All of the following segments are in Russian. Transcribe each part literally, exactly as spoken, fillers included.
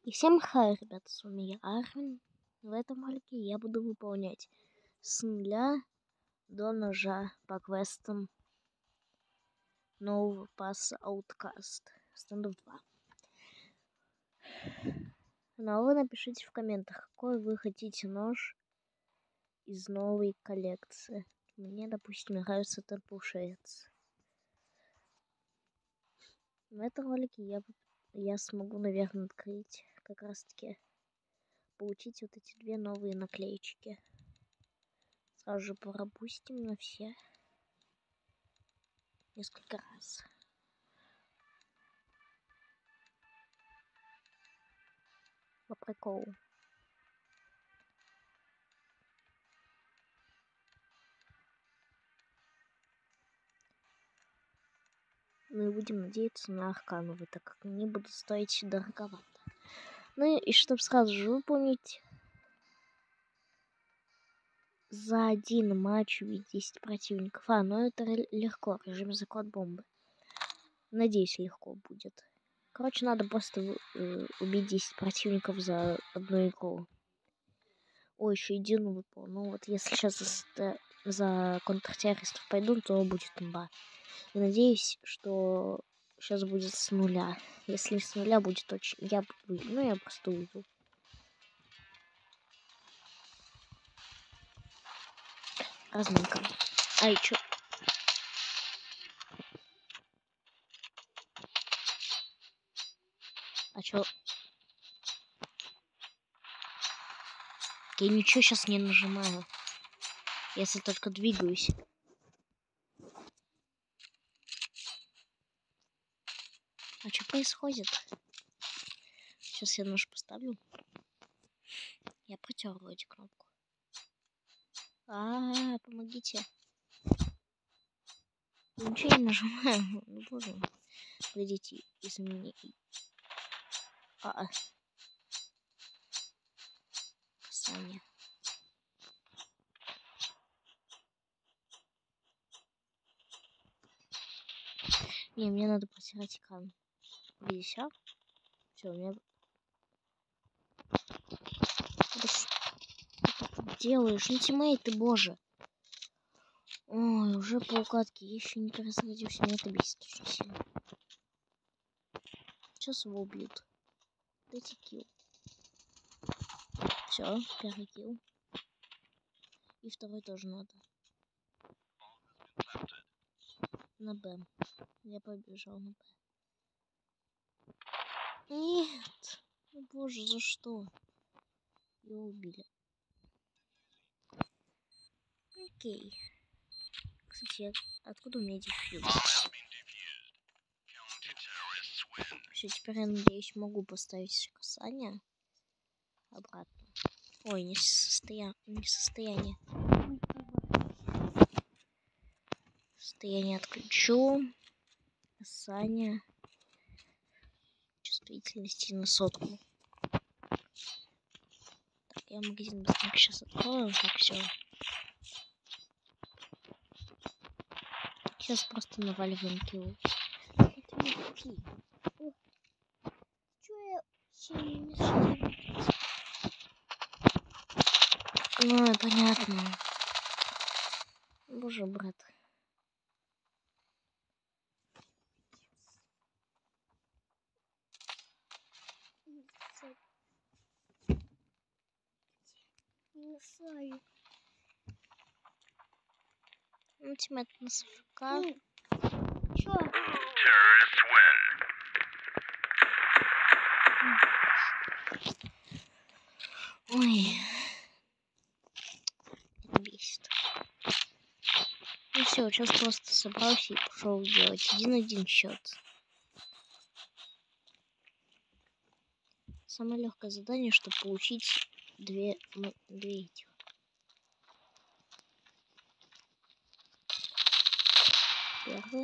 И всем хай, ребята, с вами я, Арвин. В этом ролике я буду выполнять с нуля до ножа по квестам нового пасса Outcast Standoff два. Но вы напишите в комментах, какой вы хотите нож из новой коллекции. Мне, допустим, нравится Темплшейдс. В этом ролике я, я смогу, наверное, открыть как раз таки получить вот эти две новые наклеечки. Сразу же пропустим на все несколько раз. По приколу. Мы будем надеяться на аркановые, так как они будут стоить дороговато. Ну и чтобы сразу же выполнить, за один матч убить десять противников. А, ну это легко, режим заклад бомбы. Надеюсь, легко будет. Короче, надо просто э, убить десять противников за одну игру. Ой, еще один выпал. Ну вот, если сейчас за, за контртеррористов пойду, то будет имба. И надеюсь, что сейчас будет с нуля. Если с нуля будет очень... Я, ну, я просто уйду. Разминка. Ай, чё? А чё? Я ничего сейчас не нажимаю. Если только двигаюсь. А что происходит? Сейчас я нож поставлю. Я протер вроде кнопку. А, -а, -а помогите. Я ничего не нажимаю. Ну, боже мой. Погодите, измени. А, -а. Касание. Не, мне надо протирать экран. Видишь, а? Все, у меня... Что ты делаешь? Ну, тиммейты, боже. Ой, уже по укладке. Я еще не перезарядился. Меня это бесит очень сильно. Сейчас его убьют. Дайте килл. Все, первый килл. И второй тоже надо. На Б. Я побежал на Б. Нет. Ну, боже, за что? Его убили. Окей. Кстати, откуда у меня дефьюз? Все, теперь я надеюсь, могу поставить касание обратно. Ой, не состояние. Не состояние. Состояние отключу. Касание. Чувствительности на сотку. Так, я магазин быстренько сейчас открою. Так, все. Сейчас просто наваливаем килл. Ну, понятно. Боже, брат. Ну, тиммейт на СФК. Чё? Ой. Это бесит. Ну все, сейчас просто собрался и пошел делать один-один счет. Самое легкое задание, чтобы получить две, ну, две этих. Первый.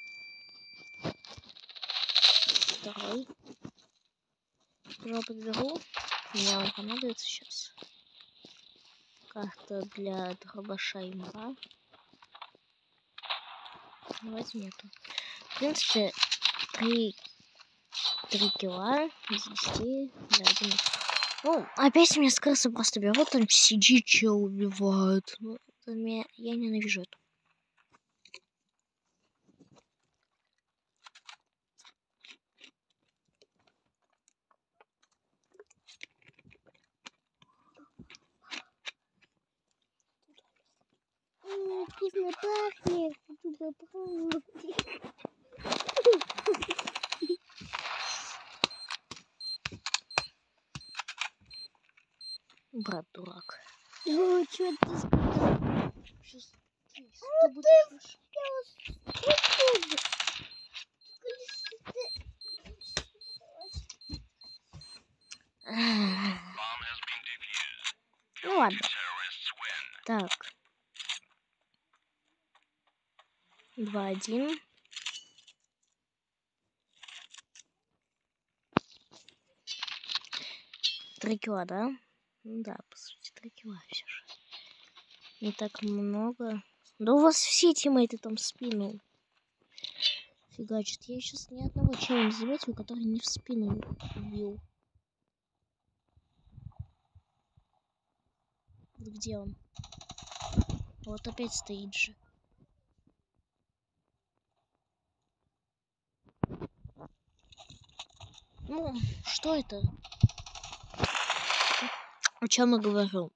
Второй. Уже подберу. Мне он понадобится сейчас. Карта для дробаша имба. Давайте нету. В принципе, при три килла из десяти за один. Ну, опять меня с крысы просто берут, там сидит, чел убивают. Ну, это меня... я ненавижу это. Вкусно пахнет. Брат дурак. Ну, что ты сказал? Сейчас ты будешь... Ну ладно. Так. Два один. Три килла, да? Ну да, по сути, три килла все же. Не так много. Да у вас все тиммейты там в спину фигачат. Я сейчас ни одного чела не заметил, который не в спину убил. Где он? Вот опять стоит же. Ну, что это? О чем я говорю?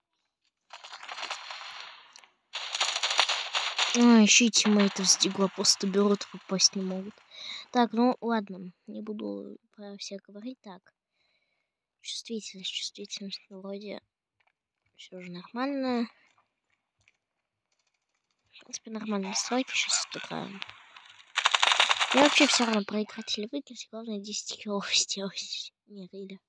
А, еще тиммейты с дигла просто берут, попасть не могут. Так, ну ладно, не буду про всех говорить. Так, чувствительность, чувствительность, вроде все же нормально. В принципе, нормальные настройки сейчас отыграем. Я вообще все равно проиграть или выиграть, главное десять киллов сделать. Не, или.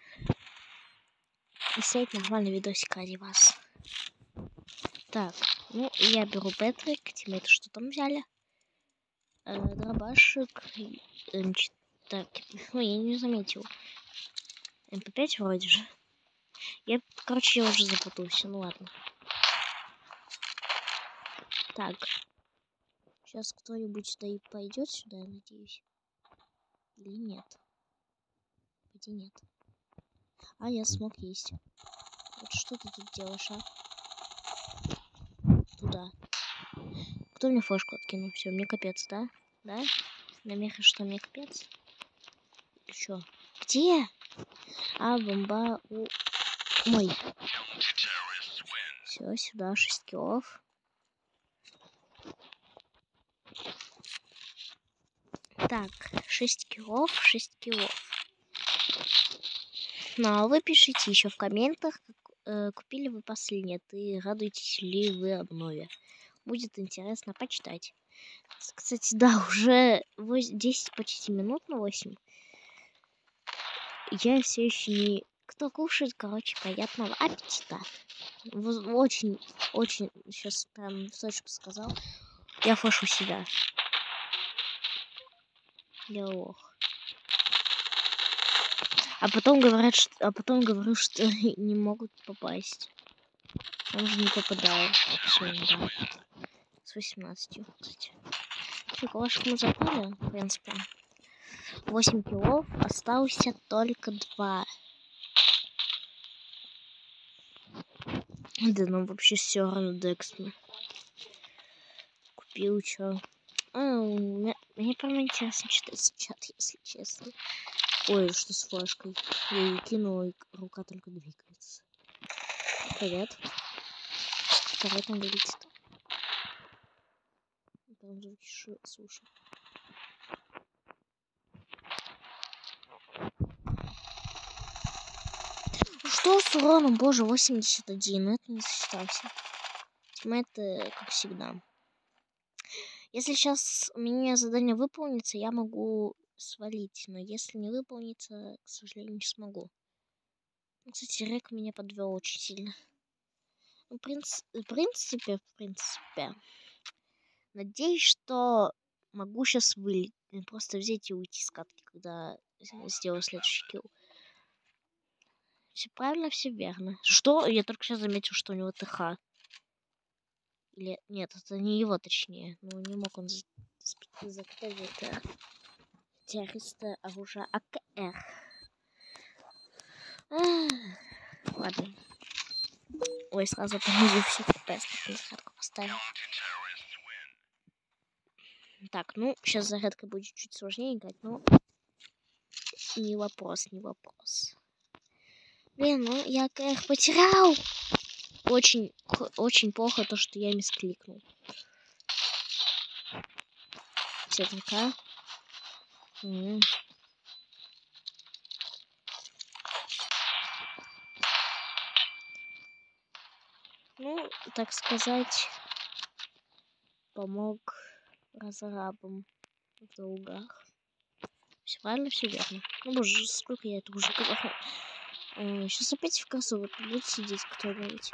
И снять нормальный видосик ради вас. Так, ну я беру Петрик, тиммейты что там взяли? Э, дробашек. Э, так, ну я не заметил. эм пэ пять вроде же. Я, короче, я уже запутался, ну ладно. Так. Сейчас кто-нибудь да и пойдет сюда, я надеюсь. Или нет? Где нет? А, я смог есть. Вот что ты тут делаешь, а? Туда. Кто мне флешку откинул? Все, мне капец, да? Да? Намеха, что мне капец? Чё? Где? А, бомба у... Мой. Все, сюда, шесть киллов. Так, шесть киллов, шесть киллов. Ну, а вы пишите еще в комментах, э, купили вы пас или нет, и радуетесь ли вы обнове. Будет интересно почитать. Кстати, да, уже десять почти минут на восемь. Я все еще не... Кто кушает, короче, приятного аппетита. Очень, очень, сейчас прям в точку сказал. Я флешу себя. Я лох. А потом говорят, что... А потом говорю, что не могут попасть. Он же не попадал. Все, да. С восемнадцатью, кстати. Все, калашек мы запали, в принципе. восемь киллов, остался только два. Да, ну вообще все равно Декстма. Купил, чё. А, мне, мне прям интересно читать чат, если честно. Ой, что с флешкой? Я ее кинула, и рука только двигается. Привет. Второй там вылетит. Там звуки слушай. Что с уроном? Боже, восемьдесят один. Это не сочетался. Это как всегда. Если сейчас у меня задание выполнится, я могу свалить. Но если не выполнится, к сожалению, не смогу. Кстати, Рек меня подвел очень сильно. Ну, в принципе, в принципе. Надеюсь, что могу сейчас вылететь. Просто взять и уйти с катки, когда сделаю следующий килл. Все правильно, все верно. Что? Я только сейчас заметил, что у него ТХ. Или нет, это не его, точнее. Ну, не мог он закатать ТХ. террористы оружие А К Р. Ах, ладно. Ой, сразу понизил все эф пи эс, так зарядку поставил. Так, ну, сейчас зарядка будет чуть сложнее играть, но не вопрос, не вопрос. Блин, ну я А К Р потерял. Очень, очень плохо то, что я мискликнул. Все такая. М-м. Ну, так сказать, помог разрабам в долгах. Все правильно, все верно. Ну, боже, сколько я это уже говорю. Э, сейчас опять в кассу вот будет сидеть кто-нибудь.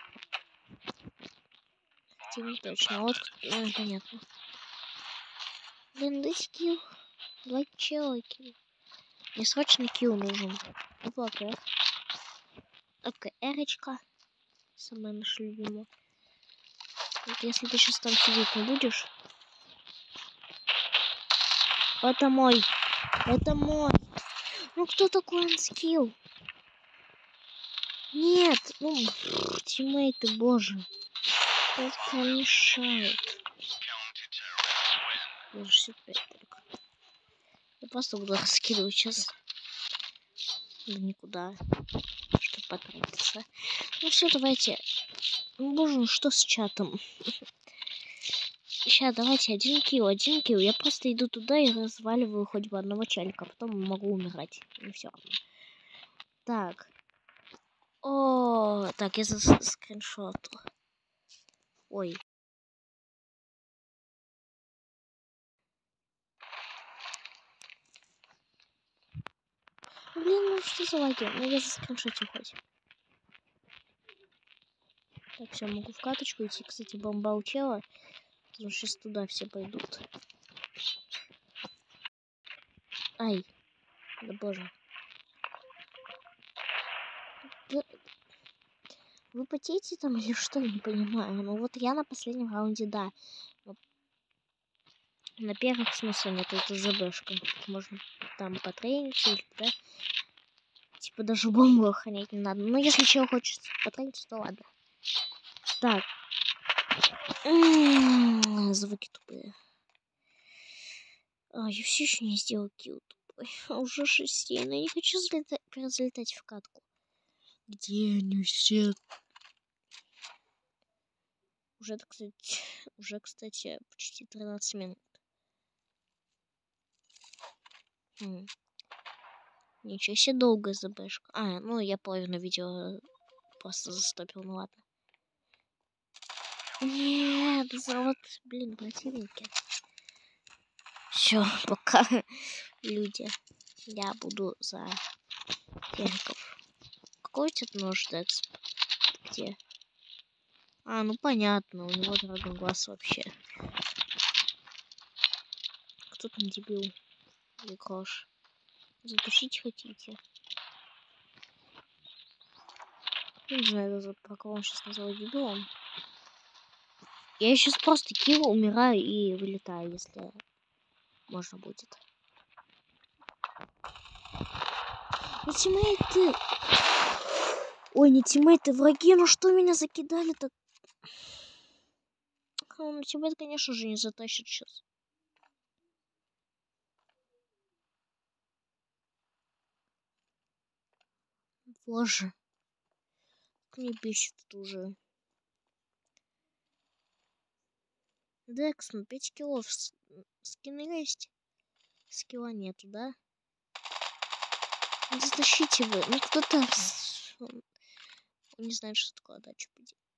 Хотя не точно. Вот, э, понятно. Блин, дай скилл. Два чела килл. Мне срочно килл нужен. Это А К Р. А К Р-очка. Самая наша любимая. Вот если ты сейчас там сидеть не будешь. Это мой. Это мой. Ну кто такой анскилл? Нет. Ну, тиммейты, боже. Это мешает. шестьдесят пять только. Я просто буду раскидывать сейчас. Да никуда. Чтобы потратиться. Ну все, давайте. Ну, боже, ну что с чатом? Сейчас, давайте один килл, один килл. Я просто иду туда и разваливаю хоть бы одного челика. Потом могу умирать. И все равно. Так. О, так, я за скриншот. Ой. Блин, ну что за лаги? Ну я за скриншотил хоть. Так, все, могу в каточку идти. Кстати, бомба у чела. Потому что сейчас туда все пойдут. Ай. Да боже. Да... Вы потеете там или что? Не понимаю. Ну вот я на последнем раунде, да. Но на первых смысла нет. Это ЗБшка. Можно там потрениться или да. Типа даже бомбу охранять не надо. Но если чего хочет потрениться, то ладно. Так. М-м-м, звуки тупые. А, я все еще не сделал килл тупой. Уже шестей, но я не хочу залетать, разлетать в катку. Где они все? Уже, кстати, уже, кстати, почти тринадцать минут. Хм. Ничего себе долгая ЗБшка. А, ну я половину видео просто застопил, ну ладно. Нет, вот, блин, противники. Все, пока, люди. Я буду за Териков. Какой у тебя нож, Декс? Где? А, ну понятно, у него Драгон Глаз вообще. Кто там дебил? Или Крош? Затушить хотите? Не знаю, про кого он сейчас назвал дебилом. Я сейчас просто килл, умираю и вылетаю, если можно будет. Ну, тиммейты! Ой, не тиммейты, враги, ну что меня закидали-то? Ну, тиммейт, конечно же, не затащит сейчас. Боже. Мне бесит это уже. Декс, ну пять киллов. Скины есть? Скилла нету, да? Ну, затащите вы. Ну, кто-то... Не знает, что такое отдача.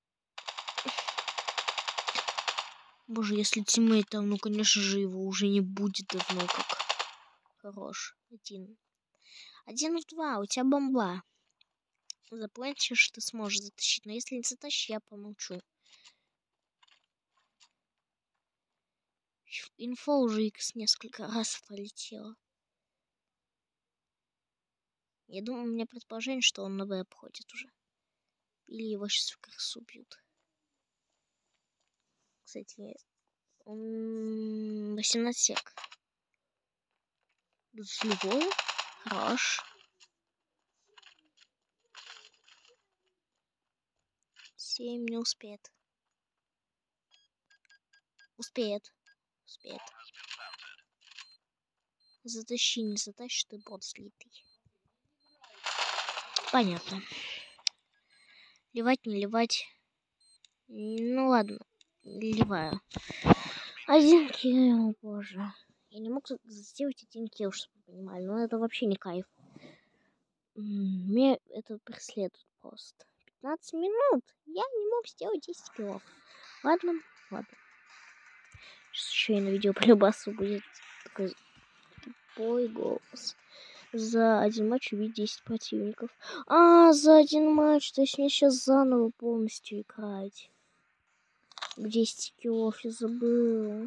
Боже, если тиммейт там, ну, конечно же, его уже не будет давно как. Хорош. Один. Один в два. У тебя бомба. Заплатишь, что ты сможешь затащить. Но если не затащишь, я помолчу. Инфо уже икс несколько раз полетело. Я думаю, у меня предположение, что он на Б обходит уже. Или его сейчас в крысу бьют. Кстати, он восемнадцать сек. Целевое. Хорош. Семь не успеет. Успеет. Успеет. Затащи, не затащишь, ты бот слитый. Понятно. Ливать, не ливать. Ну ладно. Ливаю. Один килл, боже. Я не мог сделать один килл, чтобы вы понимали. Но это вообще не кайф. Мне это преследует просто. пятнадцать минут. Я не мог сделать десять киллов. Ладно, ладно. Сейчас еще и на видео по любасу будет такой тупой голос. За один матч убить десять противников. А, за один матч. То есть мне сейчас заново полностью играть. десять киллов я забыл.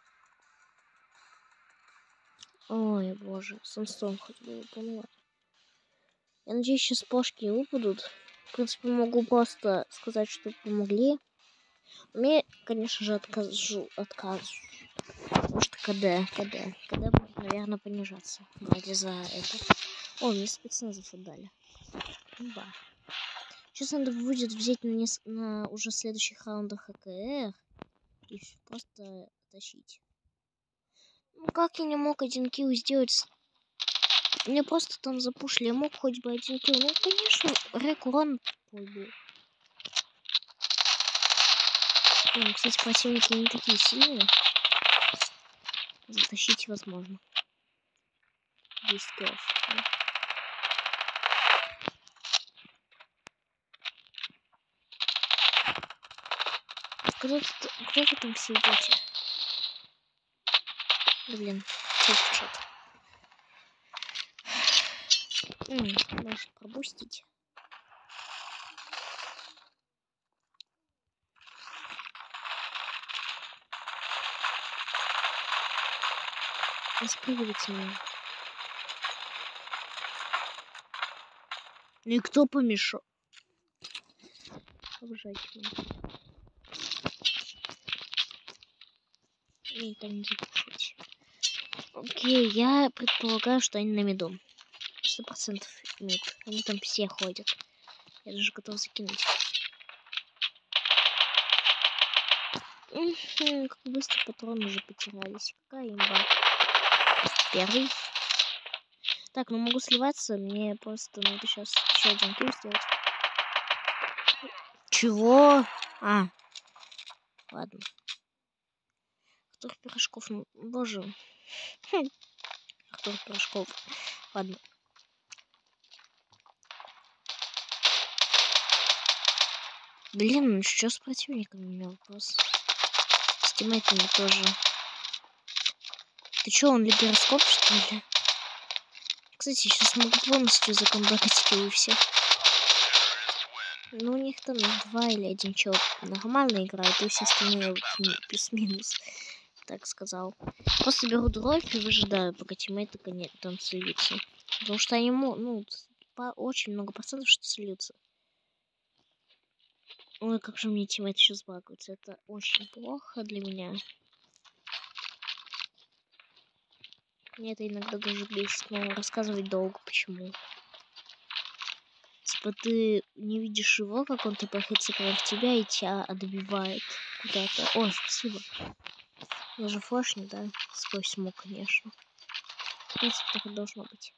Ой, боже. Самсон хоть было поняла. Я надеюсь, сейчас пошки выпадут. В принципе, могу просто сказать, что помогли. Мне, конечно же, откажу. Откажу. Потому что КД, КД. КД будет, наверное, понижаться. Ради за это. О, мне спецназов отдали. Да. Сейчас надо будет взять на, нес... на уже следующих раундах АКР и просто тащить. Ну как я не мог один килл сделать? Мне просто там запушили. Я мог хоть бы один килл. Ну, конечно, рэк урон был. Ну, кстати, противники не такие сильные. Затащить возможно. десять киллов. Да. Кто, кто вы там все идете? Блин, чат. Может пропустить. Не спрыгивайте меня. Никто помешал. Обжать меня. И там не запушить. Окей, я предполагаю, что они на миду. Сто процентов мид. Они там все ходят. Я даже готов закинуть. Угу, как быстро патроны уже потерялись. Какая имба. Первый. Так, ну могу сливаться. Мне просто надо сейчас еще один килл сделать. Чего? А. Ладно. Артур Пирожков. Боже. Хм. Артур Пирожков. Ладно. Блин, ну что с противником? У меня вопрос. С тиммейтами тоже. Ты чё, он ли гироскоп, что ли? Кстати, сейчас могу полностью закомбатить киллы все. Ну, у них там два или один чел нормально играет, и все остальные плюс-минус, так сказал. Просто беру дробь и выжидаю, пока тиммейты там сольются. Потому что они, ну, по очень много процентов, что сольются. Ой, как же мне тиммейт сейчас багаются. Это очень плохо для меня. Мне это иногда даже бесит, но рассказывать долго почему. Типа ты не видишь его, как он тпхается прямо в тебя и тебя отбивает куда-то. Ой, спасибо. Даже флешник, да? Сквозь смог, конечно. В принципе, так и должно быть.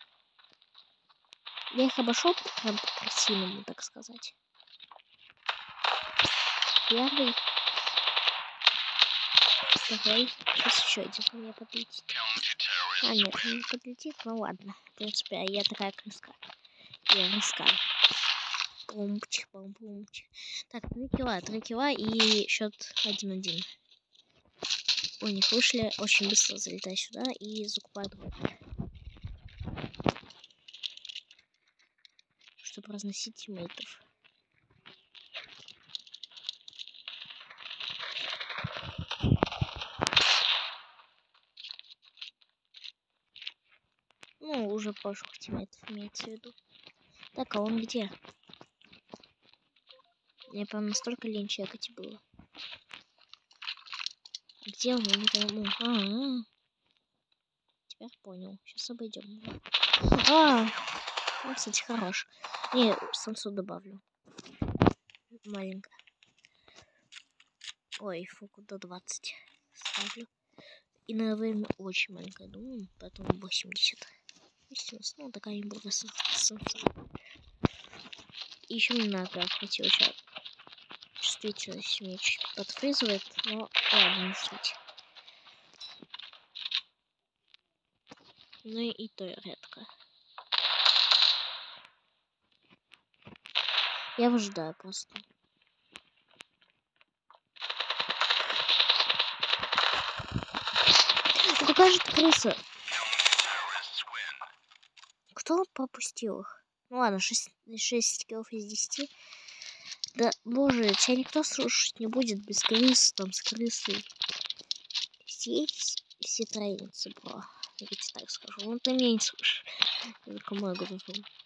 Я их обошел прям по-красивому, так сказать. Первый. Второй. Сейчас еще один ко мне подлетит. А, нет, не подлетит, ну ладно. В принципе, я такая крыска. Я рискаю. Пумчик, пум-пумчик. Так, три килла, три килла и счет один-один. У них вышли, очень быстро залетай сюда и закупай дробь. Чтобы разносить тиммейтов. Ну, уже прошлых тиммейтов имеется в виду. Так, а он где? Мне прям настолько лень чекать было. Где он? Я не пойму. А-а-а. теперь понял. Сейчас обойдем. А, он, кстати, хорош. Не, самсу добавлю. Маленько. Ой, фуку до двадцати ставлю. И на время очень маленькое, думаю, поэтому восемьдесят. Естественно, ну, такая имба самса. И еще мне надо хватило сейчас. Чувствительность меня чуть подфризывает, но ладно, не суть. Ну и то редко. Я выжидаю просто. Ну какая же ты крыса? Кто попустил их? Ну ладно, шесть киллов из десяти. Да, боже, тебя никто слушать не будет без крысы, там, с крысой. Здесь все троицы, бро. Я тебе так скажу. Ну ты меня не слышишь. Я кому я говорю?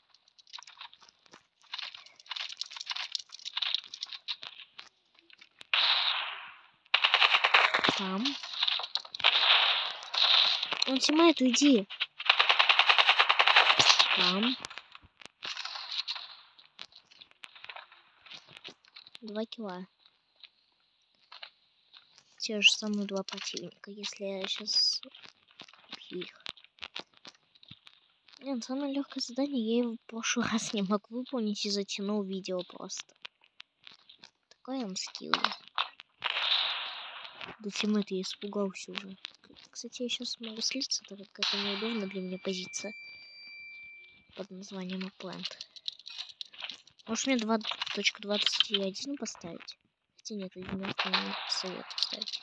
Там. Он снимает, уйди. Там. Два килла. Те же самые два противника, если я сейчас убью их. Нет, самое легкое задание, я его в прошлый раз не мог выполнить и затянул видео просто. Такой он скилл. До тьмы-то я испугался уже. Кстати, я сейчас могу слиться, так как это неудобно для меня позиция. Под названием Plant. Может мне два точка двадцать один поставить? Хотя нет, одиннадцать не советую ставить.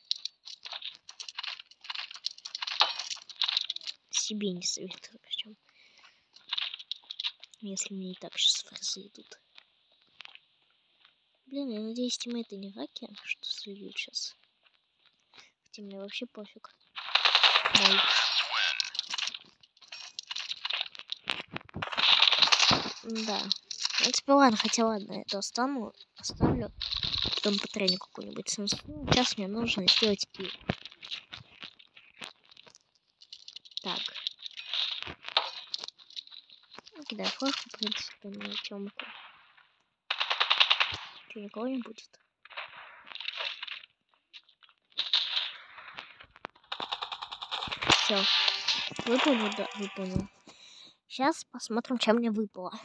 Себе не советую, причем. Если мне и так сейчас фрезы идут. Блин, я надеюсь, тиммейты не раки, что сольют сейчас. Хотя мне вообще пофиг. Мой. Да. В принципе, ладно, хотя ладно, это остану, оставлю. Потом потреню какую-нибудь самсу. Сейчас мне нужно сделать пиво. Так. Кидай флешку, в принципе, на темку. Че, никого не будет? Все. Выполнил, да, выполнил. Сейчас посмотрим, чем мне выпало.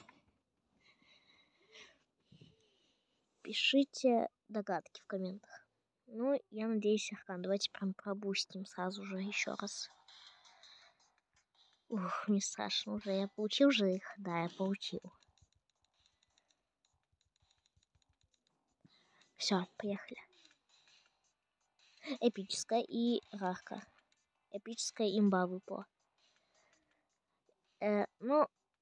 Пишите догадки в комментах. Ну, я надеюсь, Аркан. Давайте прям пробустим сразу же еще раз. Ух, не страшно уже. Я получил же их? Да, я получил. Все, поехали. Эпическая и рарка. Эпическая имба выпала. Э, ну,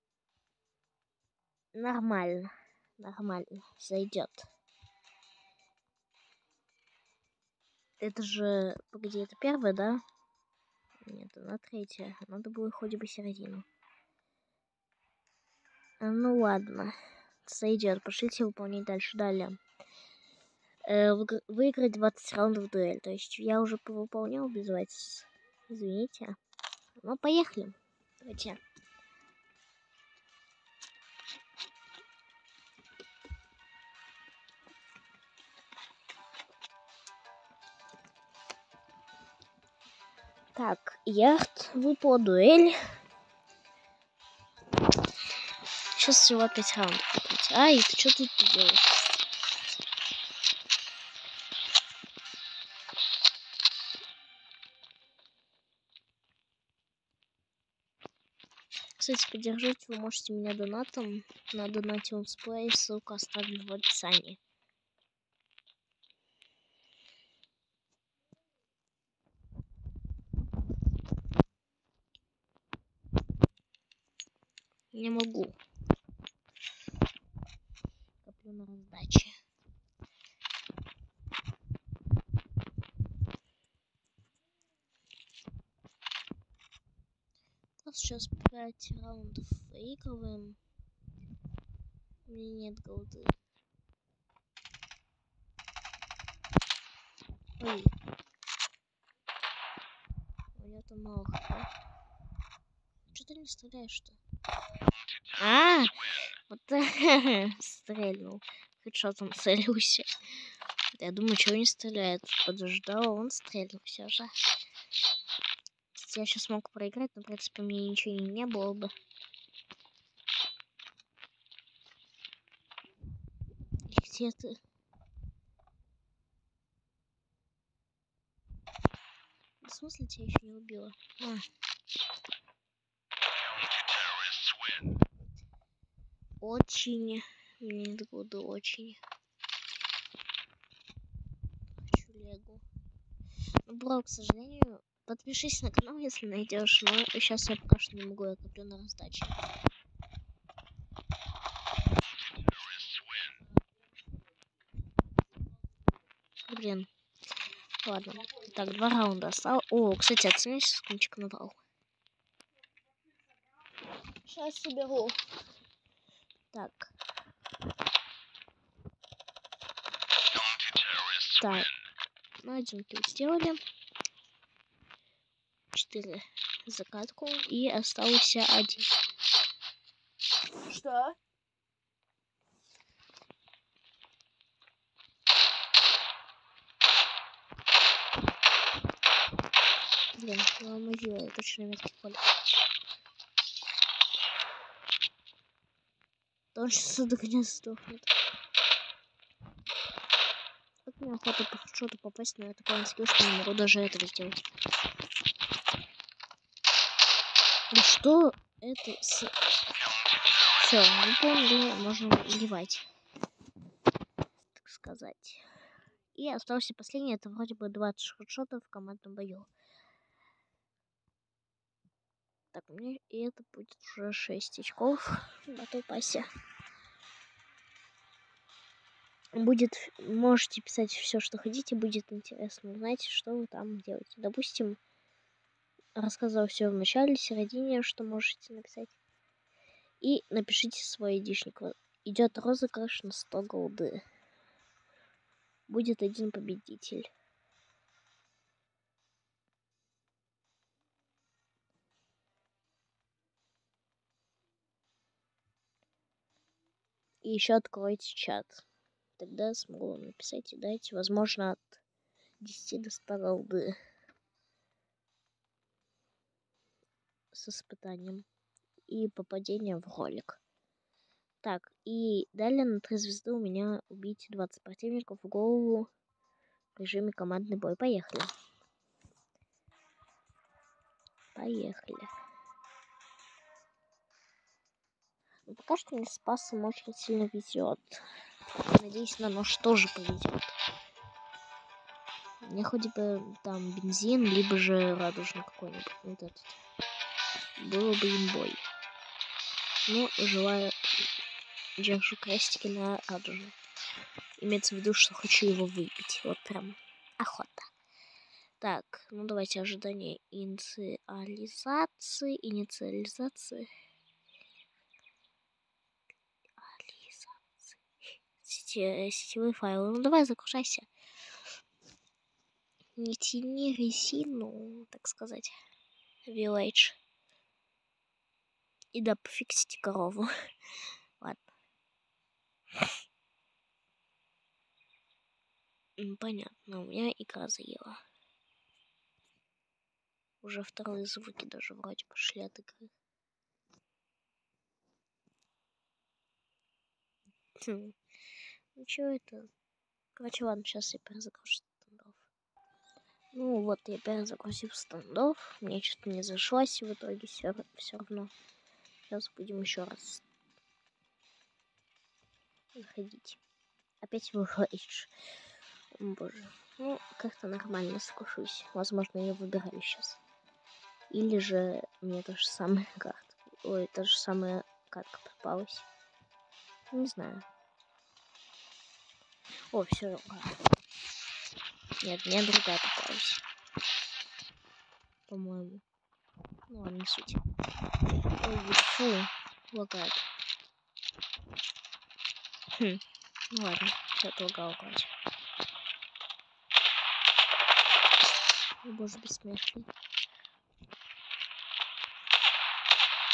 нормально. Нормально. Зайдет. Это же... Погоди, это первая, да? Нет, она третья. Надо было хоть бы середину. А, ну ладно. Сойдет. Пошлите выполнять дальше. Далее. Э, выиграть двадцать раундов дуэль. То есть я уже повыполнял без вас. Извините. Ну, поехали. Давайте. Так, яхт, выпала дуэль. Сейчас всего пять раундов. Ай, ты что тут делаешь? Кстати, поддержать вы можете меня донатом. На донате онсплей, ссылку оставлю в описании. Не могу. Коплю на раздаче. Сейчас пять раундов выигрываем. У меня нет голды. Ой. У меня там мало хп. что ты не стреляешь-то? А, вот стрельнул. Хедшотом целился. Я думаю, чего не стреляет. Подождал, он стрельнул все же. Я сейчас мог проиграть, но в принципе мне ничего не было бы. Где ты? В смысле тебя еще не убила? А. Очень. Мне это годы очень. Хочу легу. Ну, бро, к сожалению, подпишись на канал, если найдешь. Но сейчас я пока что не могу, я коплю на раздаче. Блин. Ладно. Так, два раунда осталось. О, кстати, оцените, сколько набрал. Сейчас соберу. Так. Так. Ну, один килл сделали. Четыре закатку. И остался один. Что? Блин, ломозила, я точно метки поле. Да он сейчас до меня сдохнет. Вот мне охота по что-то попасть, но я такой скилл, что не могу даже этого сделать. Ну что это с... Все, мы поняли, можем наливать. Так сказать. И остался последний, это вроде бы двадцать хедшотов в командном бою. Так, у меня и это будет уже шесть очков в батл пассе. Будет, можете писать все, что хотите, будет интересно узнать, что вы там делаете. Допустим, рассказывал все в начале, в середине, что можете написать. И напишите свой айдишник. Идет розыгрыш на сто голды. Будет один победитель. И еще откройте чат. Тогда смогу вам написать и дать, возможно, от десяти до ста голды. С испытанием. И попадением в ролик. Так, и далее на три звезды у меня убить двадцать противников в голову в режиме командный бой. Поехали. Поехали. Но пока что мне с пассом очень сильно везет. Надеюсь, на нож тоже повезет. Мне хоть бы там бензин, либо же радужный какой-нибудь. Вот этот. Было бы имбой. Ну, желаю... Держу крестики на радужный. Имеется в виду, что хочу его выпить. Вот прям охота. Так, ну давайте ожидание инициализации. Инициализации. Сети, сетевые файлы. Ну давай загружайся. Не тяни резину, так сказать. Village. И да, пофиксите корову. Ладно. Понятно, у меня игра заела. Уже вторые звуки даже вроде пошли от игры. Хм. Ну чё это? Короче, ладно, сейчас я перезагружу стендов. Ну вот, я перезагрузил стендов. Мне что-то не зашлось в итоге все, все равно. Сейчас будем еще раз заходить. Опять выходишь. Боже. Ну, как-то нормально скушусь. Возможно, я выбираю сейчас. Или же мне та же самая карта. Ой, та же самая катка попалась. Не знаю. О, все. Нет, мне другая попалась. По-моему. Ну ладно, не суть. Ой, фу. Лагает. Хм. Ну ладно, все отлагал, короче. О боже, бессмертный.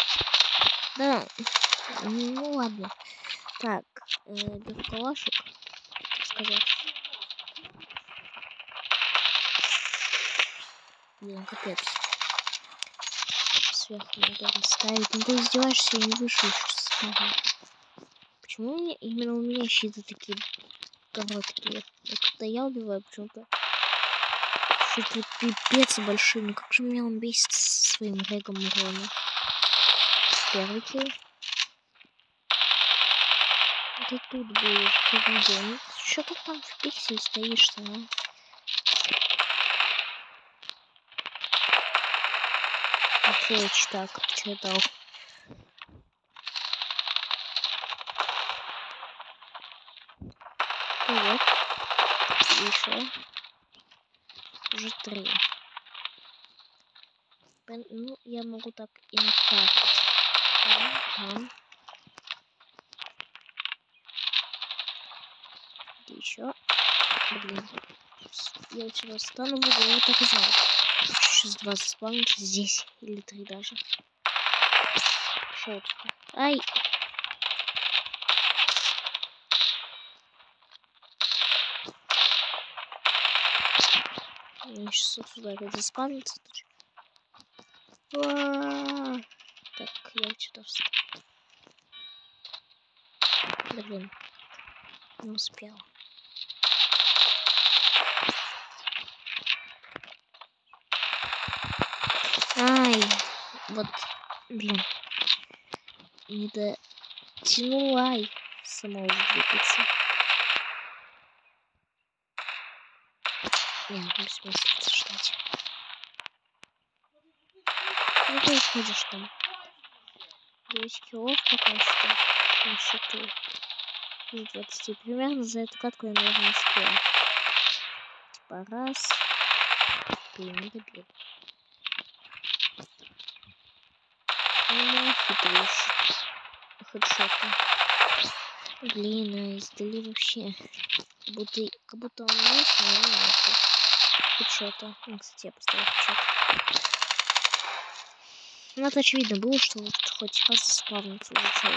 Да, ну ладно. Так, э, беру калашик, так сказать. Блин, капец. Сверху надо ставить. Ну ты издеваешься, я не выше еще ставлю. Почему мне, именно у меня щиты такие короткие? Вот когда я убиваю, почему-то щиты пипец большие. Ну как же меня он бесит своим регом урона. Первый килл. Ты тут будешь, ты видел. Ну, что ты там в пикселе стоишь-то, а? Отлично, так, что дал? Вот. Еще. Уже три. Ну, я могу так и накапать. Ага. Еще. Блин. Я сюда стану в угол, я так и знал. Сейчас два заспавнится здесь. Или три даже. Шел туда. Ай! Мне сейчас отсюда опять заспавнится. Так, я сюда встану. Да блин. Не успел. Ай, вот, блин, не дотянула, ай, сама уже двигаться. Не, не смысла ждать. Ну ты ходишь там. девять киллов пока что на счету. Из двадцати. Примерно за эту катку я, наверное, успела. Типа раз. Блин, не добил. Ну, хитрый хедшоты. Блин, а издали вообще. Как будто, как будто он есть, но не нет. Хедшота. Ну, кстати, я поставил хедшот. Ну, это очевидно было, что вот хоть раз заспавнится уже человек.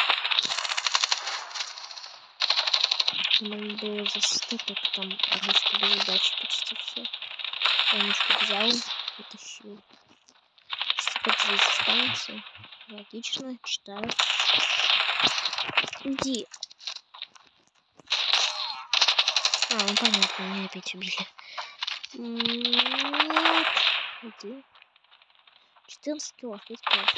Можно было застопать, там русские были удачи почти все. Помничку взял, вытащил. Сейчас здесь заспавнится. Логично, читаю. Иди. А, ну понятно, меня опять убили. Нет. Иди. четырнадцать килов, пять килов.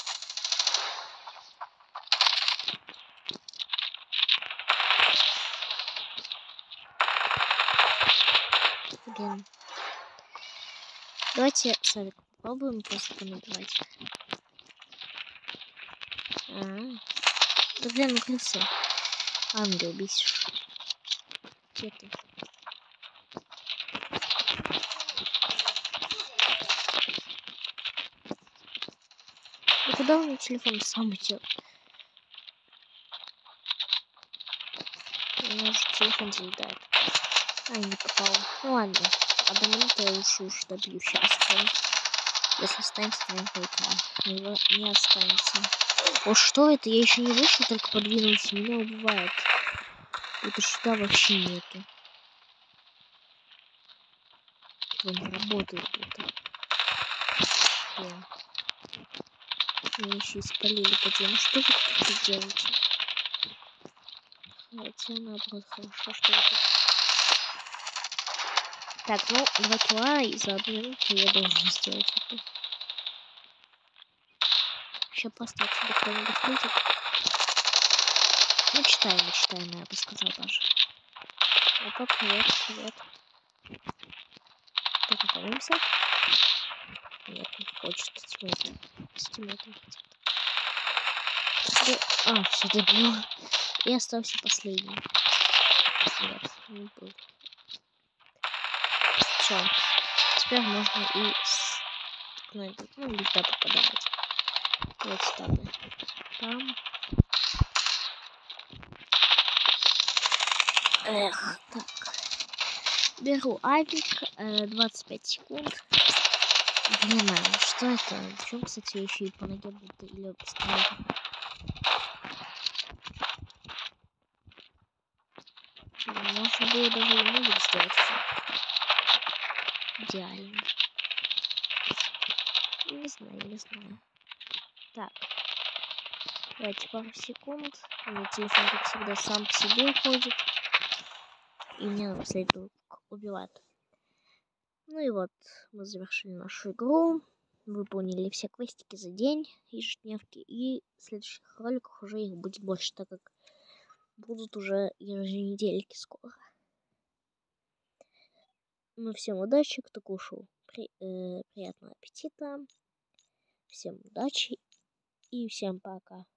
Блин. Давайте, Савик, попробуем просто понабивать. А, -а, -а. Да блин, ну крыса. Ангел бесишь. Где ты? Ну куда он телефон сам идет? У меня уже телефон заедает. Ай, не попал. Ну ладно. Одну минуту я уж уж добью сейчас. Прям. Если останется, то не, не, не останется. О, что это? Я еще не вышел, только подвинулся. Меня убивает. Это что вообще нету. Чего не работает это? Блин. Меня еще испалили поди. Ну что вы тут делаете? Хотя наоборот хорошо, что вы тут. Так, ну, два килла и за одну минуту я должен сделать это. Сейчас просто отсюда кто-нибудь выйдет. Ну, читаем, читаем, я бы сказал даже. Опа, привет, привет. Познакомимся. Нет, не хочет тиммейт. С тиммейтом хотят. Да... А, все добил. И остался последний. Нет, не был. Все. Теперь можно и с... ну, легко попадать. Вот стабы. Там. Эх, так. Беру авик, э, двадцать пять секунд. Не знаю, что это? Почему, кстати, еще и по ноге будто или стрелка? Можно было даже и мувик сделать все. Идеально. Не знаю, не знаю. Так. Давайте пару секунд. У меня телефон, как всегда, сам по себе ходит. И мне напоследок убивает. Ну и вот, мы завершили нашу игру. Выполнили все квестики за день, ежедневки. И в следующих роликах уже их будет больше, так как будут уже еженедельки скоро. Ну, всем удачи, кто кушал. При, э, приятного аппетита. Всем удачи и всем пока.